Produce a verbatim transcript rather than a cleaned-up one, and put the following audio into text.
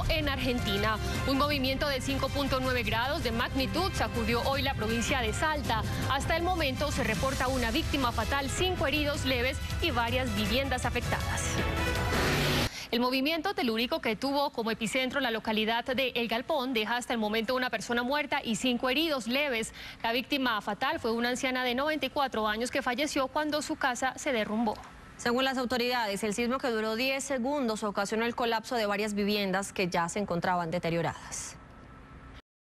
en Argentina. Un movimiento de cinco punto nueve grados de magnitud sacudió hoy la provincia de Salta. Hasta el momento se reporta una víctima fatal, cinco heridos leves y varias viviendas afectadas. El movimiento telúrico que tuvo como epicentro la localidad de El Galpón deja hasta el momento una persona muerta y cinco heridos leves. La víctima fatal fue una anciana de noventa y cuatro años que falleció cuando su casa se derrumbó. Según las autoridades, el sismo que duró diez segundos ocasionó el colapso de varias viviendas que ya se encontraban deterioradas.